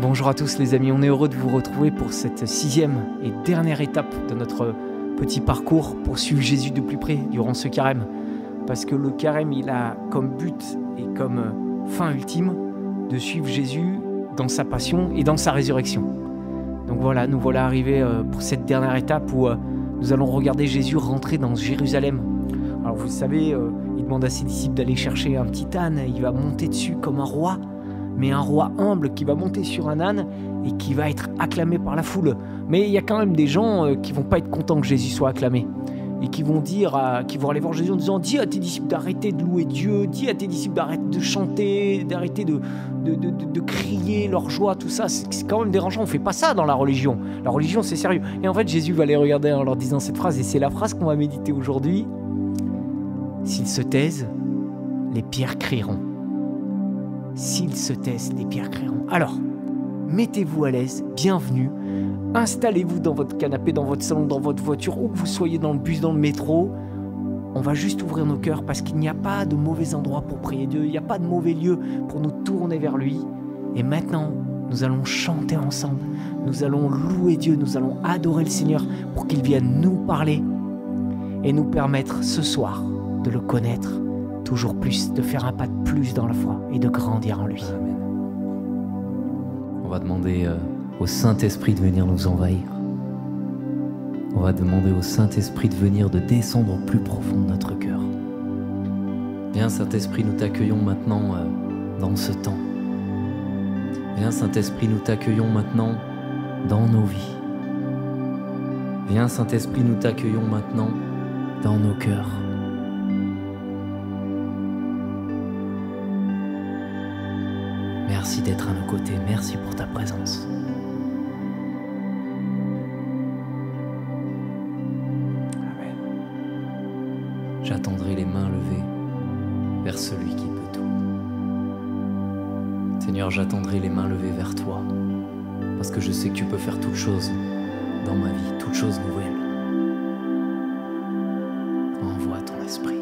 Bonjour à tous les amis, on est heureux de vous retrouver pour cette 6e et dernière étape de notre petit parcours pour suivre Jésus de plus près durant ce carême. Parce que le carême, il a comme but et comme fin ultime de suivre Jésus dans sa passion et dans sa résurrection. Donc voilà, nous voilà arrivés pour cette dernière étape où nous allons regarder Jésus rentrer dans Jérusalem. Alors vous savez, il demande à ses disciples d'aller chercher un petit âne, il va monter dessus comme un roi, mais un roi humble qui va monter sur un âne et qui va être acclamé par la foule. Mais il y a quand même des gens qui vont pas être contents que Jésus soit acclamé et qui vont aller voir Jésus en disant « Dis à tes disciples d'arrêter de louer Dieu, dis à tes disciples d'arrêter de chanter, d'arrêter de crier leur joie, tout ça. C'est quand même dérangeant, on fait pas ça dans la religion. La religion, c'est sérieux. » Et en fait, Jésus va les regarder en leur disant cette phrase, et c'est la phrase qu'on va méditer aujourd'hui. « S'ils se taisent, les pierres crieront. » S'ils se taisent, les pierres crieront. Alors, mettez-vous à l'aise, bienvenue. Installez-vous dans votre canapé, dans votre salon, dans votre voiture, où que vous soyez, dans le bus, dans le métro. On va juste ouvrir nos cœurs parce qu'il n'y a pas de mauvais endroit pour prier Dieu. Il n'y a pas de mauvais lieu pour nous tourner vers lui. Et maintenant, nous allons chanter ensemble. Nous allons louer Dieu. Nous allons adorer le Seigneur pour qu'il vienne nous parler et nous permettre ce soir de le connaître toujours plus, de faire un pas de plus dans la foi et de grandir en lui. Amen. On va demander au Saint-Esprit de venir nous envahir. On va demander au Saint-Esprit de venir, de descendre au plus profond de notre cœur. Viens Saint-Esprit, nous t'accueillons maintenant dans ce temps. Viens Saint-Esprit, nous t'accueillons maintenant dans nos vies. Viens Saint-Esprit, nous t'accueillons maintenant dans nos cœurs. Merci d'être à nos côtés, merci pour ta présence. Amen. J'attendrai les mains levées vers celui qui peut tout. Seigneur, j'attendrai les mains levées vers toi, parce que je sais que tu peux faire toutes choses dans ma vie, toutes choses nouvelles. Envoie ton esprit.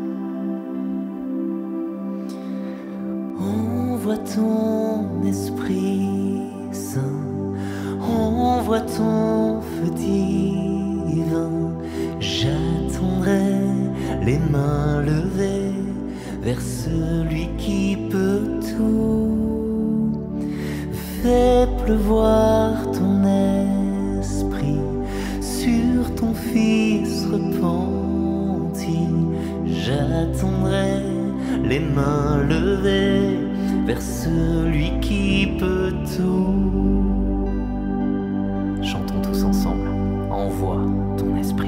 Envoie ton Esprit Saint, envoie ton feu divin. J'attendrai les mains levées vers celui qui peut tout. Fais pleuvoir ton esprit sur ton Fils repenti. J'attendrai les mains levées vers celui qui peut tout. Chantons tous ensemble. Envoie ton esprit.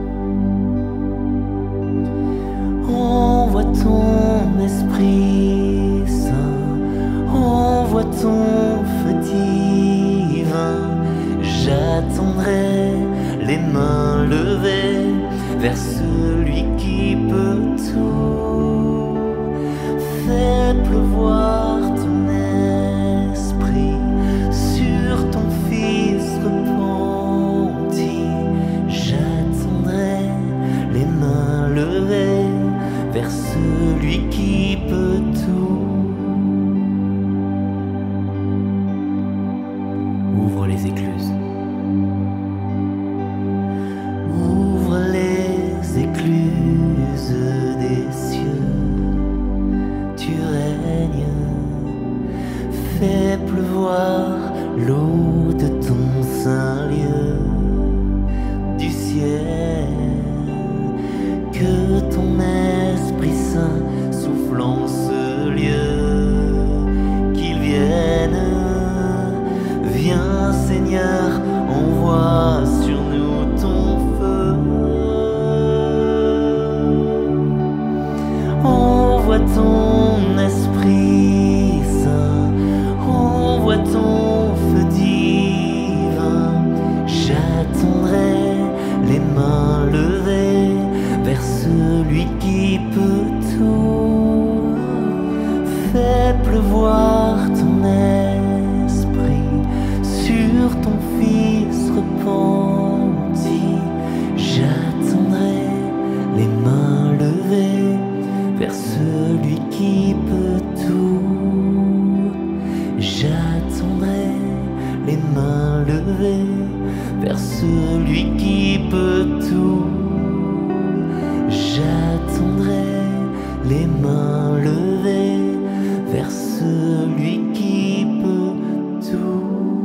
Envoie ton Esprit Saint, envoie ton feu divin. J'attendrai les mains levées vers celui qui peut tout. Fais pleuvoir ton esprit sur ton Fils repenti. J'attendrai les mains levées vers celui qui peut tout. Ouvre les écluses. Ouvre les écluses des cieux. Tu règnes, fais pleuvoir l'eau de ton saint lieu, du ciel, que ton Esprit Saint souffle en ce lieu, qu'il vienne, viens Seigneur, envoie sur nous ton feu. Envoie ton Esprit Saint, envoie ton feu divin. J'attendrai les mains levées vers celui qui peut tout. Fais pleuvoir ton esprit sur ton Fils repenti. J'attendrai les mains levées vers celui qui peut tout. J'attendrai vers celui qui peut tout. J'attendrai les mains levées vers celui qui peut tout.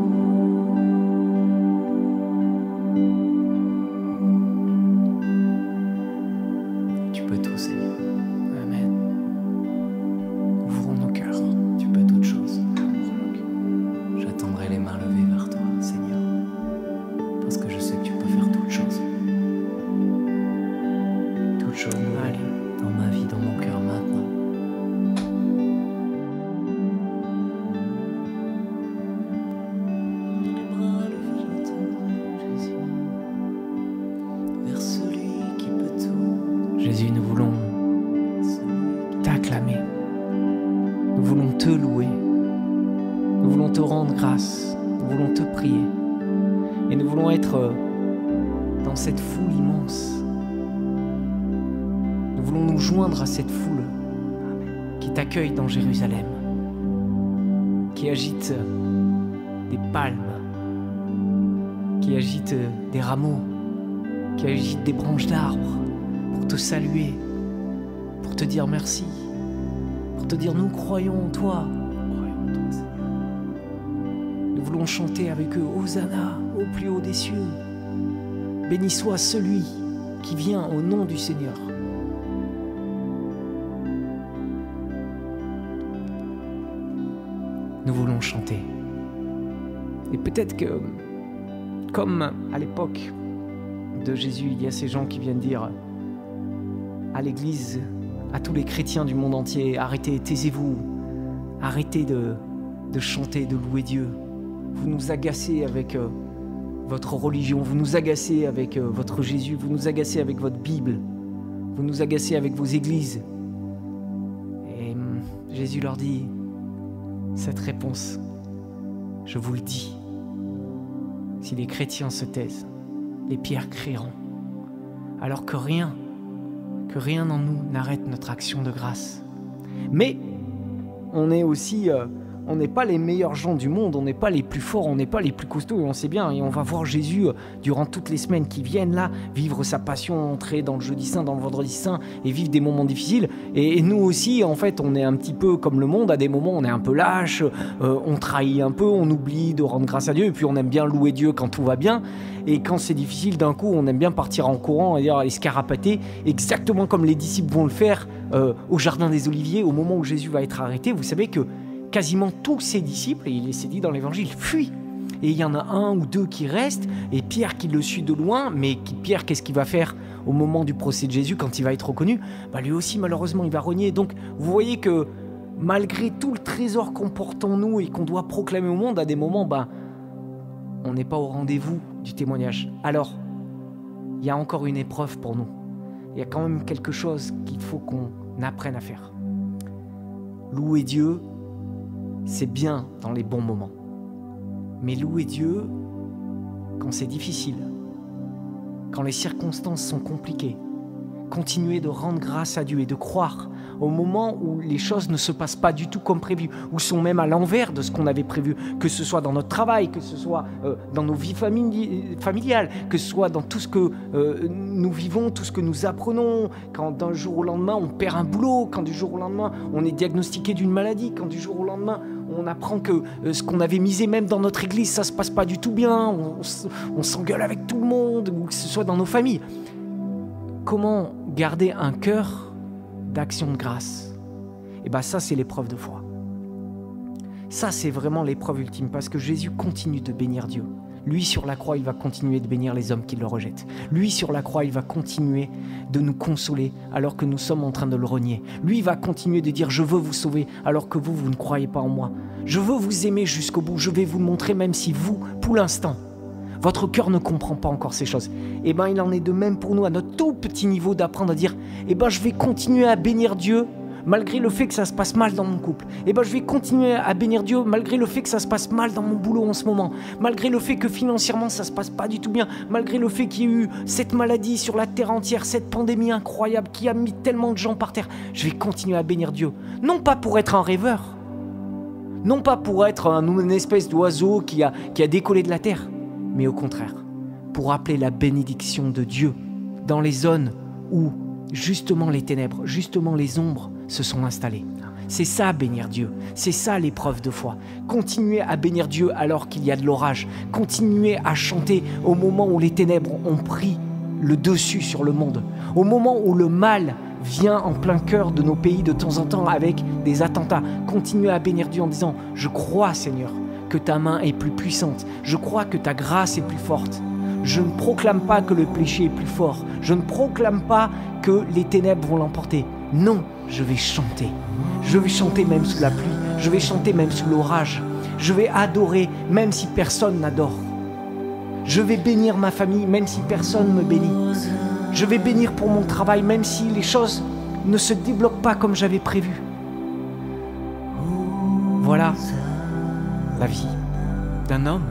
Tu peux tout, Seigneur. Amen. Ouvrons nos cœurs. Tu peux toutes choses. J'attendrai les mains levées vers toi, Seigneur, parce que je sais que tu peux faire toutes choses. Toutes choses nouvelles dans ma vie, dans mon cœur maintenant. Les bras levés, j'attendrai Jésus, vers celui qui peut tout. Jésus, nous voulons t'acclamer. Nous voulons te louer. Nous voulons te rendre grâce. Nous voulons te prier. Et nous voulons être dans cette foule immense. Nous voulons nous joindre à cette foule qui t'accueille dans Jérusalem, qui agite des palmes, qui agite des rameaux, qui agite des branches d'arbres pour te saluer, pour te dire merci, pour te dire nous croyons en toi. Nous croyons en toi, Seigneur. Nous voulons chanter avec eux Hosanna au plus haut des cieux. Béni soit celui qui vient au nom du Seigneur. Nous voulons chanter. Et peut-être que, comme à l'époque de Jésus, il y a ces gens qui viennent dire à l'Église, à tous les chrétiens du monde entier, arrêtez, taisez-vous, arrêtez de chanter, de louer Dieu. Vous nous agacez avec votre religion, vous nous agacez avec votre Jésus, vous nous agacez avec votre Bible, vous nous agacez avec vos églises. Et Jésus leur dit, cette réponse, je vous le dis, si les chrétiens se taisent, les pierres crieront, alors que rien en nous n'arrête notre action de grâce. Mais on est aussi, on n'est pas les meilleurs gens du monde, on n'est pas les plus forts, on n'est pas les plus costauds, et on sait bien, et on va voir Jésus durant toutes les semaines qui viennent là, vivre sa passion, entrer dans le jeudi saint, dans le vendredi saint, et vivre des moments difficiles. Et nous aussi, en fait, on est un petit peu comme le monde, à des moments on est un peu lâche, on trahit un peu, on oublie de rendre grâce à Dieu, et puis on aime bien louer Dieu quand tout va bien, et quand c'est difficile, d'un coup, on aime bien partir en courant, et dire, escarapater, exactement comme les disciples vont le faire au Jardin des Oliviers, au moment où Jésus va être arrêté. Vous savez que quasiment tous ses disciples, et il s'est dit dans l'évangile, fuient. Et il y en a un ou deux qui restent, et Pierre qui le suit de loin, mais Pierre, qu'est-ce qu'il va faire au moment du procès de Jésus, quand il va être reconnu? Lui aussi, malheureusement, il va renier. Donc, vous voyez que malgré tout le trésor qu'on porte en nous et qu'on doit proclamer au monde, à des moments, on n'est pas au rendez-vous du témoignage. Alors, il y a encore une épreuve pour nous. Il y a quand même quelque chose qu'il faut qu'on apprenne à faire. Louer Dieu, c'est bien dans les bons moments. Mais louer Dieu, quand c'est difficile, quand les circonstances sont compliquées, continuer de rendre grâce à Dieu et de croire au moment où les choses ne se passent pas du tout comme prévu, ou sont même à l'envers de ce qu'on avait prévu, que ce soit dans notre travail, que ce soit dans nos vies familiales, que ce soit dans tout ce que nous vivons, tout ce que nous apprenons, quand d'un jour au lendemain on perd un boulot, quand du jour au lendemain on est diagnostiqué d'une maladie, quand du jour au lendemain on apprend que ce qu'on avait misé même dans notre église, ça se passe pas du tout bien, on s'engueule avec tout le monde, ou que ce soit dans nos familles. Comment garder un cœur d'action de grâce? Et ça, c'est l'épreuve de foi. Ça, c'est vraiment l'épreuve ultime, parce que Jésus continue de bénir Dieu. Lui, sur la croix, il va continuer de bénir les hommes qui le rejettent. Lui, sur la croix, il va continuer de nous consoler alors que nous sommes en train de le renier. Lui, il va continuer de dire « Je veux vous sauver » alors que vous ne croyez pas en moi. Je veux vous aimer jusqu'au bout. Je vais vous le montrer même si vous, pour l'instant, votre cœur ne comprend pas encore ces choses. Il en est de même pour nous, à notre tout petit niveau, d'apprendre à dire « je vais continuer à bénir Dieu malgré le fait que ça se passe mal dans mon couple. Je vais continuer à bénir Dieu malgré le fait que ça se passe mal dans mon boulot en ce moment. Malgré le fait que financièrement ça se passe pas du tout bien. Malgré le fait qu'il y ait eu cette maladie sur la terre entière, cette pandémie incroyable qui a mis tellement de gens par terre. Je vais continuer à bénir Dieu. Non pas pour être un rêveur. Non pas pour être une espèce d'oiseau qui a décollé de la terre. Mais au contraire, pour appeler la bénédiction de Dieu dans les zones où justement les ténèbres, justement les ombres se sont installées. C'est ça, bénir Dieu. C'est ça, l'épreuve de foi. Continuez à bénir Dieu alors qu'il y a de l'orage. Continuez à chanter au moment où les ténèbres ont pris le dessus sur le monde. Au moment où le mal vient en plein cœur de nos pays de temps en temps avec des attentats. Continuez à bénir Dieu en disant « Je crois, Seigneur, que ta main est plus puissante. Je crois que ta grâce est plus forte. Je ne proclame pas que le péché est plus fort. Je ne proclame pas que les ténèbres vont l'emporter. Non, je vais chanter. Je vais chanter même sous la pluie. Je vais chanter même sous l'orage. Je vais adorer même si personne n'adore. Je vais bénir ma famille même si personne ne me bénit. Je vais bénir pour mon travail même si les choses ne se débloquent pas comme j'avais prévu. Voilà la vie d'un homme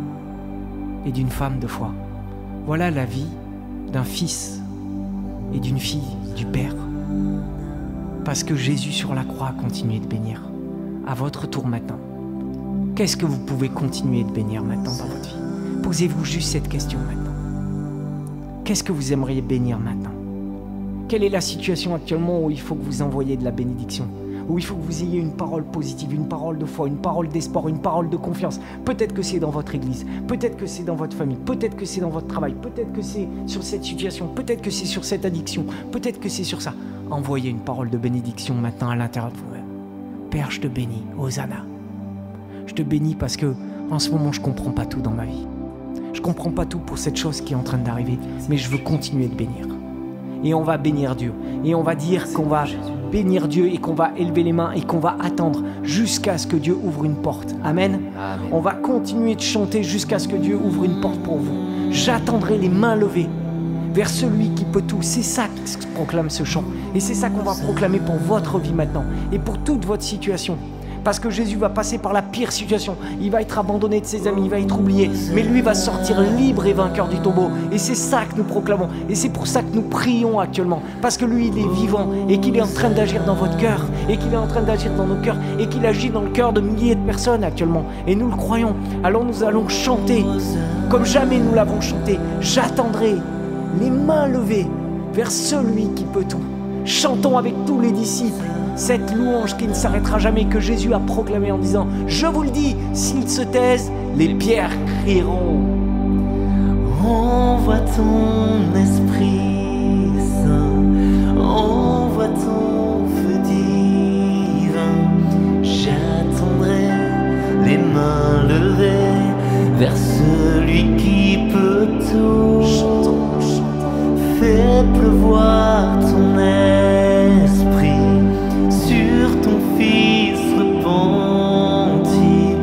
et d'une femme de foi. Voilà la vie d'un fils et d'une fille du Père. Parce que Jésus sur la croix a continué de bénir. À votre tour maintenant. Qu'est-ce que vous pouvez continuer de bénir maintenant dans votre vie? Posez-vous juste cette question maintenant. Qu'est-ce que vous aimeriez bénir maintenant? Quelle est la situation actuellement où il faut que vous envoyiez de la bénédiction? Où il faut que vous ayez une parole positive, une parole de foi, une parole d'espoir, une parole de confiance. Peut-être que c'est dans votre église, peut-être que c'est dans votre famille, peut-être que c'est dans votre travail, peut-être que c'est sur cette situation, peut-être que c'est sur cette addiction, peut-être que c'est sur ça. Envoyez une parole de bénédiction maintenant à l'intérieur de vous-même. Père, je te bénis, Hosanna. Je te bénis parce que en ce moment, je ne comprends pas tout dans ma vie. Je ne comprends pas tout pour cette chose qui est en train d'arriver, mais je veux continuer de bénir. Et on va bénir Dieu. Et on va dire qu'on va bénir Dieu et qu'on va élever les mains et qu'on va attendre jusqu'à ce que Dieu ouvre une porte. Amen. Amen. On va continuer de chanter jusqu'à ce que Dieu ouvre une porte pour vous. J'attendrai les mains levées vers celui qui peut tout. C'est ça qui proclame ce chant. Et c'est ça qu'on va proclamer pour votre vie maintenant et pour toute votre situation. Parce que Jésus va passer par la pire situation. Il va être abandonné de ses amis, il va être oublié. Mais lui va sortir libre et vainqueur du tombeau. Et c'est ça que nous proclamons. Et c'est pour ça que nous prions actuellement. Parce que lui, il est vivant et qu'il est en train d'agir dans votre cœur. Et qu'il est en train d'agir dans nos cœurs. Et qu'il agit dans le cœur de milliers de personnes actuellement. Et nous le croyons. Alors nous allons chanter comme jamais nous l'avons chanté. J'attendrai les mains levées vers celui qui peut tout. Chantons avec tous les disciples cette louange qui ne s'arrêtera jamais que Jésus a proclamée en disant « Je vous le dis, s'ils se taisent, les pierres crieront. » Envoie ton Esprit Saint, envoie ton feu divin. J'attendrai les mains levées vers celui qui peut tout. Chantons, chantons. Fais pleuvoir ton esprit sur ton Fils repenti.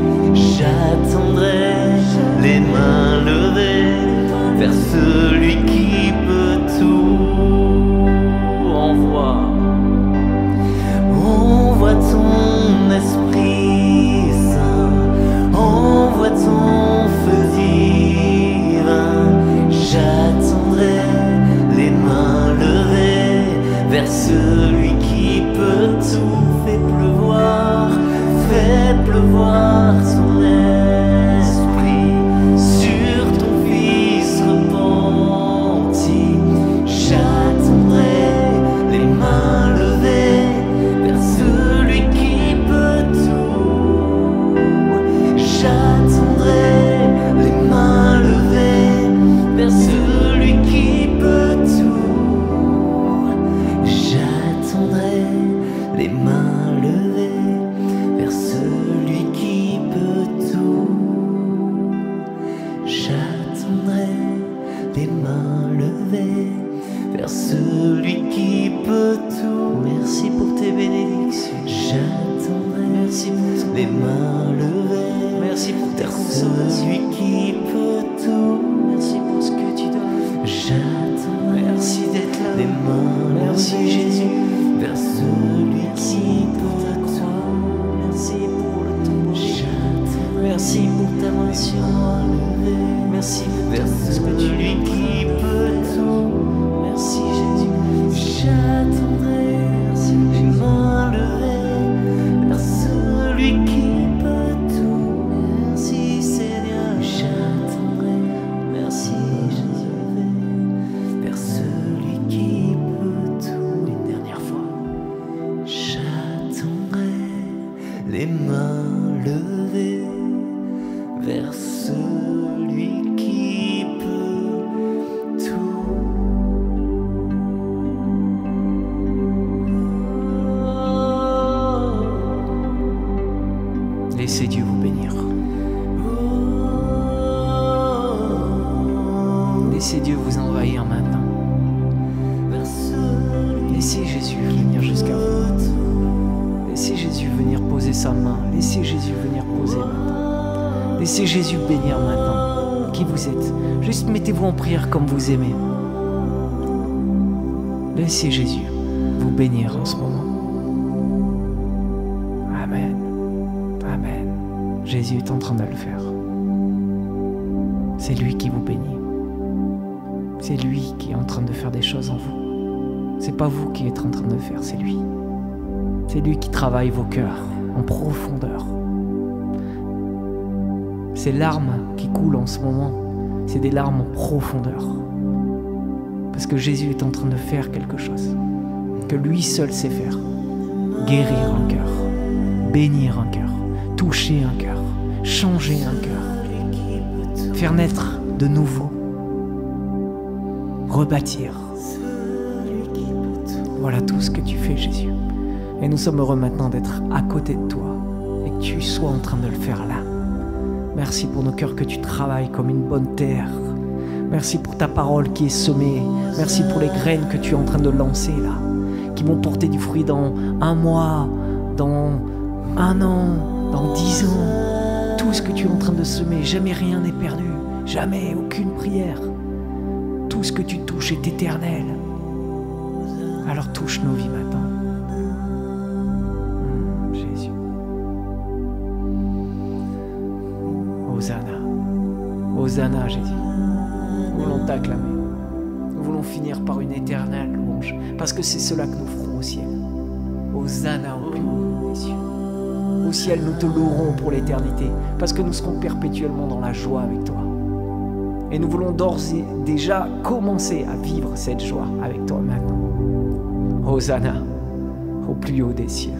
J'attendrai les mains levées vers celui qui peut tout. Envoie ton Esprit Saint, envoie ton feu divin. J'attendrai les mains levées vers celui qui peut tout. Fais pleuvoir ton esprit sur ton Fils repenti. J'attendrai les mains levées vers celui qui peut tout. J'attendrai les mains levées vers celui qui peut tout. J'attendrai les mains levées vers celui qui peut tout. J'attendrai les mains levées vers celui qui peut tout. Merci pour tes bénédictions. J'attendrai les mains levées. Merci pour ta consolation. Celui qui peut tout. Merci pour ce que tu donnes. J'attendrai. Merci d'être là. Les mains levées. Merci Jésus. Vers celui qui peut tout. Merci pour le tombeau. Merci pour ta main sur moi levée. Merci pour vers celui qui peut tout. Merci Jésus. J'attendrai les mains levées vers celui qui peut tout. Merci Seigneur. J'attendrai Laissez Dieu vous envahir maintenant. Laissez Jésus venir jusqu'à vous. Laissez Jésus venir poser sa main. Laissez Jésus venir poser maintenant. Laissez Jésus bénir maintenant. Qui vous êtes? Juste mettez-vous en prière comme vous aimez. Laissez Jésus vous bénir en ce moment. Amen. Amen. Jésus est en train de le faire. C'est lui qui vous bénit. C'est lui qui est en train de faire des choses en vous. C'est pas vous qui êtes en train de le faire, c'est lui. C'est lui qui travaille vos cœurs en profondeur. Ces larmes qui coulent en ce moment, c'est des larmes en profondeur. Parce que Jésus est en train de faire quelque chose que lui seul sait faire. Guérir un cœur, bénir un cœur, toucher un cœur, changer un cœur, faire naître de nouveau, rebâtir. Voilà tout ce que tu fais, Jésus. Et nous sommes heureux maintenant d'être à côté de toi et que tu sois en train de le faire là. Merci pour nos cœurs que tu travailles comme une bonne terre. Merci pour ta parole qui est semée. Merci pour les graines que tu es en train de lancer là, qui vont porter du fruit dans 1 mois, dans 1 an, dans 10 ans. Tout ce que tu es en train de semer, jamais rien n'est perdu. Jamais, aucune prière. Tout ce que tu touches est éternel. Alors touche nos vies maintenant. Jésus. Hosanna. Hosanna, Jésus. Nous voulons t'acclamer. Nous voulons finir par une éternelle louange, parce que c'est cela que nous ferons au ciel. Hosanna au plus haut des cieux. Au ciel, nous te louerons pour l'éternité, parce que nous serons perpétuellement dans la joie avec toi. Et nous voulons d'ores et déjà commencer à vivre cette joie avec toi maintenant. Hosanna au plus haut des cieux.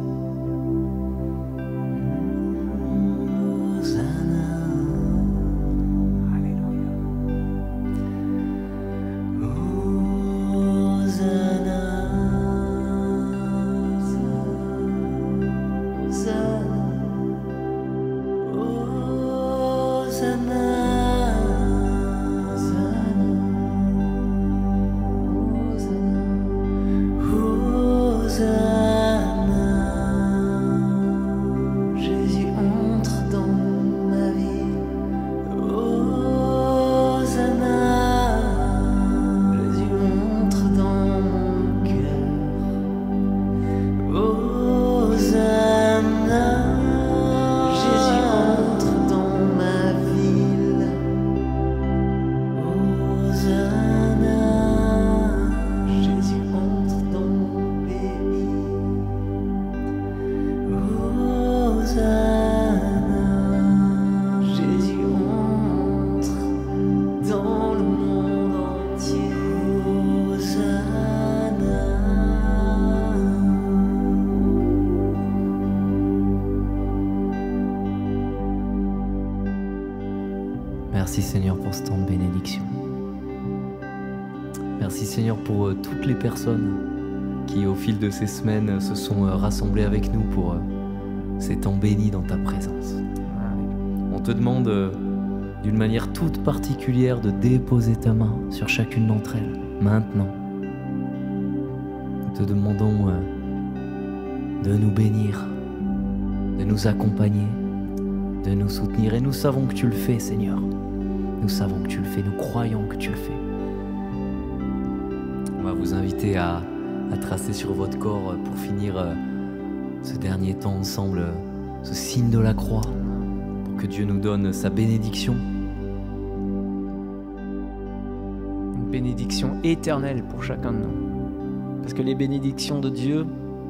Merci Seigneur pour ce temps de bénédiction. Merci Seigneur pour toutes les personnes qui au fil de ces semaines se sont rassemblées avec nous pour ces temps bénis dans ta présence. On te demande d'une manière toute particulière de déposer ta main sur chacune d'entre elles, maintenant. Nous te demandons de nous bénir, de nous accompagner, de nous soutenir. Et nous savons que tu le fais, Seigneur. Nous savons que tu le fais, nous croyons que tu le fais. On va vous inviter à tracer sur votre corps pour finir ce dernier temps ensemble, ce signe de la croix, pour que Dieu nous donne sa bénédiction. Une bénédiction éternelle pour chacun de nous. Parce que les bénédictions de Dieu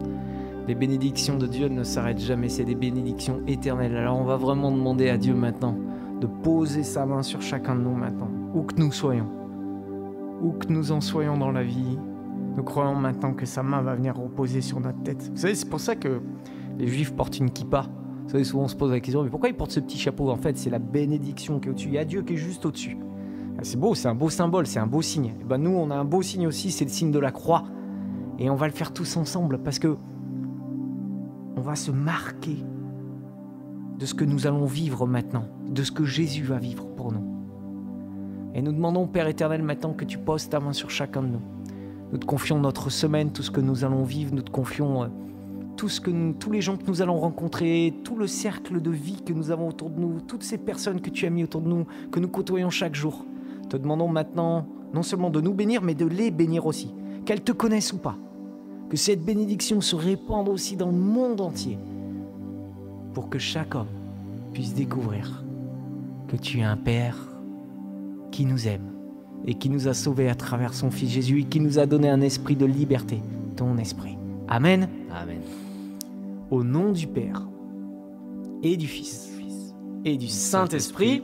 ne s'arrêtent jamais, c'est des bénédictions éternelles. Alors on va vraiment demander à Dieu maintenant de poser sa main sur chacun de nous maintenant, où que nous soyons, où que nous en soyons dans la vie. Nous croyons maintenant que sa main va venir reposer sur notre tête. Vous savez, c'est pour ça que les Juifs portent une kippa. Vous savez, souvent on se pose la question, mais pourquoi ils portent ce petit chapeau? En fait, c'est la bénédiction qui est au-dessus. Il y a Dieu qui est juste au-dessus. C'est beau, c'est un beau symbole, c'est un beau signe. Et ben nous, on a un beau signe aussi, c'est le signe de la croix. Et on va le faire tous ensemble parce que on va se marquer de ce que nous allons vivre maintenant, de ce que Jésus va vivre pour nous. Et nous demandons, Père éternel, maintenant que tu poses ta main sur chacun de nous. Nous te confions notre semaine, tout ce que nous allons vivre, nous te confions tous les gens que nous allons rencontrer, tout le cercle de vie que nous avons autour de nous, toutes ces personnes que tu as mis autour de nous, que nous côtoyons chaque jour. Te demandons maintenant, non seulement de nous bénir, mais de les bénir aussi, qu'elles te connaissent ou pas. Que cette bénédiction se répande aussi dans le monde entier, pour que chaque homme puisse découvrir que tu es un Père qui nous aime et qui nous a sauvés à travers son Fils Jésus et qui nous a donné un esprit de liberté, ton esprit. Amen. Amen. Au nom du Père et du Fils et du Saint-Esprit.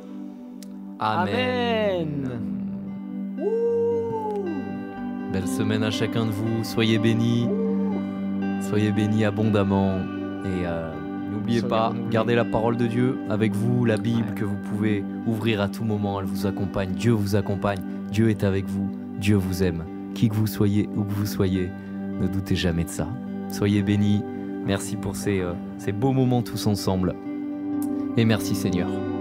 Amen. Belle semaine à chacun de vous. Soyez bénis. Soyez bénis abondamment. Et n'oubliez pas, gardez la parole de Dieu avec vous, la Bible que vous pouvez ouvrir à tout moment. Elle vous accompagne. Dieu vous accompagne. Dieu est avec vous. Dieu vous aime. Qui que vous soyez, où que vous soyez, ne doutez jamais de ça. Soyez bénis. Merci pour ces beaux moments tous ensemble. Et merci Seigneur.